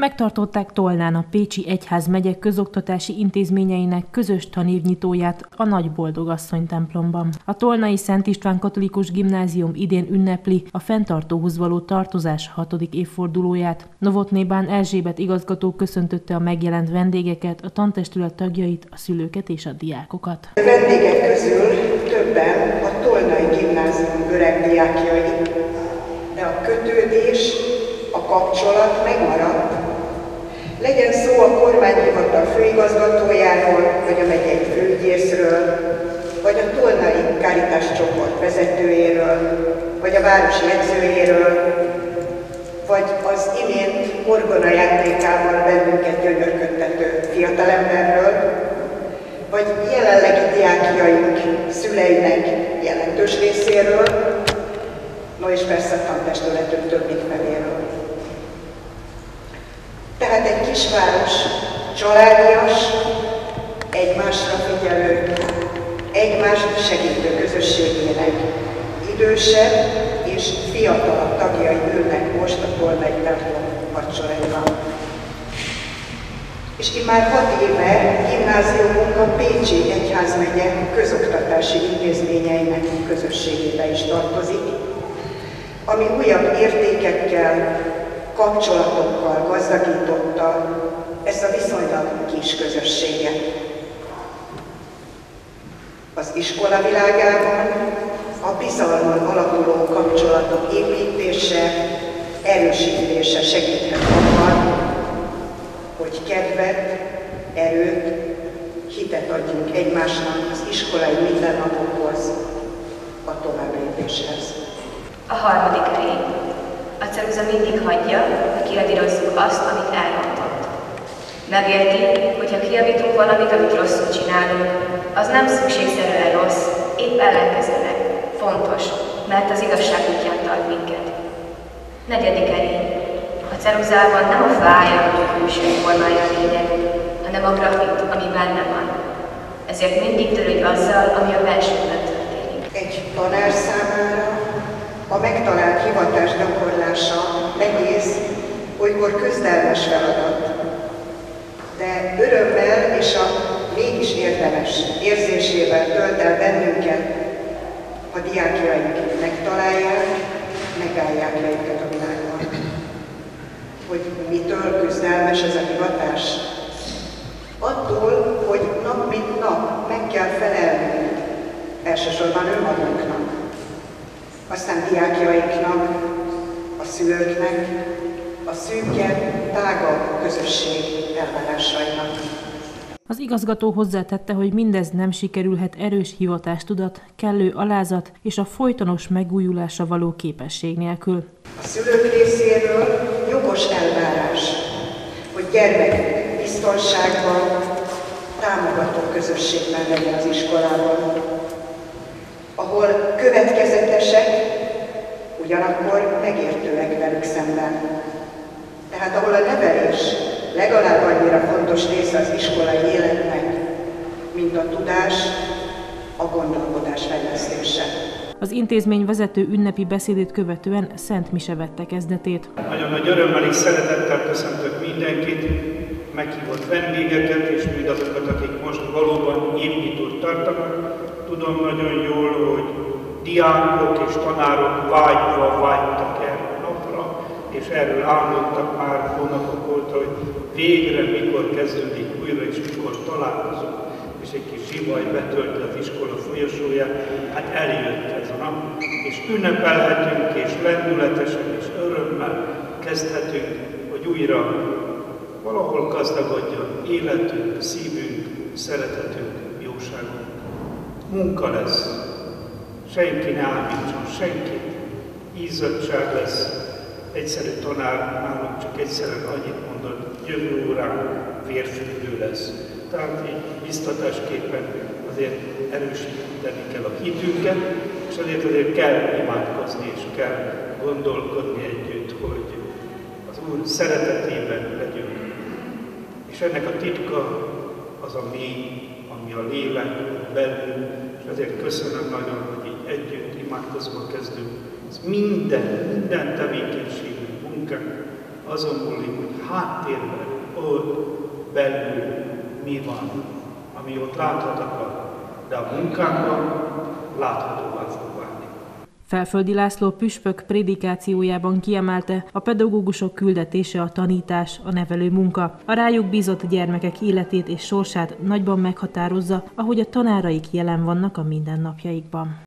Megtartották Tolnán a Pécsi Egyházmegye közoktatási intézményeinek közös tanévnyitóját a Nagy Boldogasszony templomban. A Tolnai Szent István Katolikus Gimnázium idén ünnepli a fenntartóhoz való tartozás 6. évfordulóját. Novotnébán Erzsébet igazgató köszöntötte a megjelent vendégeket, a tantestület tagjait, a szülőket és a diákokat. A vendégek közül többen a Tolnai Gimnázium öreg diákjai, de a kötődés, a kapcsolat megmaradt. Legyen szó a kormányhivatal főigazgatójáról, vagy a megyei főügyészről, vagy a Tolnai Káritás csoport vezetőjéről, vagy a városi edzőjéről, vagy az imént orgona játékával bennünket gyönyörködtető fiatalemberről, vagy jelenlegi diákjaink szüleinek jelentős részéről, no és persze a tantestületünk több mint feléről. Tehát egy kisváros családias, egymásra figyelő, egymást segítő közösségének idősebb és fiatalabb tagjai ülnek most a Tolnai templom vacsoraiban. És immár 6 éve gimnáziumunk a Pécsi Egyházmegye közoktatási intézményeinek közösségébe is tartozik, ami újabb értékekkel, kapcsolatokkal gazdagította ezt a viszonylag kis közösséget. Az iskola világában a bizalmon alapuló kapcsolatok építése, erősítése segíthet abban, hogy kedvet, erőt, hitet adjunk egymásnak az iskolai mindennapokhoz, a továbblépéshez. A 3. rész. A ceruza mindig hagyja, hogy kiradírozzuk azt, amit elmondott. Megérti, hogyha kijavítunk valamit, amit rosszul csinálunk, az nem szükségszerűen rossz, épp ellenkezőleg fontos, mert az igazság útján tart minket. 4. erény. A ceruzában nem a fája vagy a külső formája a lényeg, hanem a grafit, ami benne van. Ezért mindig törődj azzal, ami a belsőben történik. Egy tanár számára a megtalált hivatás gyakorlása nehéz, olykor küzdelmes feladat. De örömmel és a mégis érdemes érzésével tölt el bennünket, ha diákjaink megtalálják, megállják helyüket a világban. Hogy mitől küzdelmes ez a hivatás? Attól, hogy nap mint nap meg kell felelnünk, elsősorban önmagunknak, aztán diákjainknak, a szülőknek, a szűkebb, tágabb közösség elvárásainak. Az igazgató hozzátette, hogy mindez nem sikerülhet erős hivatástudat, kellő alázat és a folytonos megújulásra való képesség nélkül. A szülők részéről jogos elvárás, hogy gyermekük biztonságban, támogató közösségben legyen az iskolában, ahol következetesek, ugyanakkor megértőek velük szemben. Tehát ahol a nevelés legalább annyira fontos része az iskolai életnek, mint a tudás, a gondolkodás fejlesztése. Az intézmény vezető ünnepi beszédét követően Szent Mise vette kezdetét. Nagyon nagy örömmel és szeretettel köszöntök mindenkit, meghívott vendégeket és mindazokat, akik most valóban évnyitót tartanak. Tudom nagyon jól, hogy diákok és tanárok vágytak erre a napra, és erről álmodtak már hónapok óta, hogy végre mikor kezdődik újra és mikor találkozunk, és egy kis zsivaj betölti az iskola folyosóját. Hát eljött ez a nap, és ünnepelhetünk, és lendületesen és örömmel kezdhetünk, hogy újra valahol gazdagodjon életünk, szívünk, szeretetünk, jóságunk. Munka lesz. Senki ne ámítson senkit. Izzadság lesz. Egyszerű tanár nálunk csak egyszerűen annyit mondott, jövő órán vérfürdő lesz. Tehát így biztatásképpen azért erősíteni kell a hitünket, és azért kell imádkozni, és kell gondolkodni együtt, hogy az Úr szeretetében legyünk. És ennek a titka az a mély, ami a lélek belül, és azért köszönöm nagyon, hogy így együtt imádkozva kezdünk. Ez minden tevékenységünk, munkánk azon múlik, hogy háttérben, ott belül mi van, ami ott láthatatlan, de a munkánkban láthatóvá fog válni. Felföldi László püspök prédikációjában kiemelte, a pedagógusok küldetése a tanítás, a nevelő munka. A rájuk bízott gyermekek életét és sorsát nagyban meghatározza, ahogy a tanáraik jelen vannak a mindennapjaikban.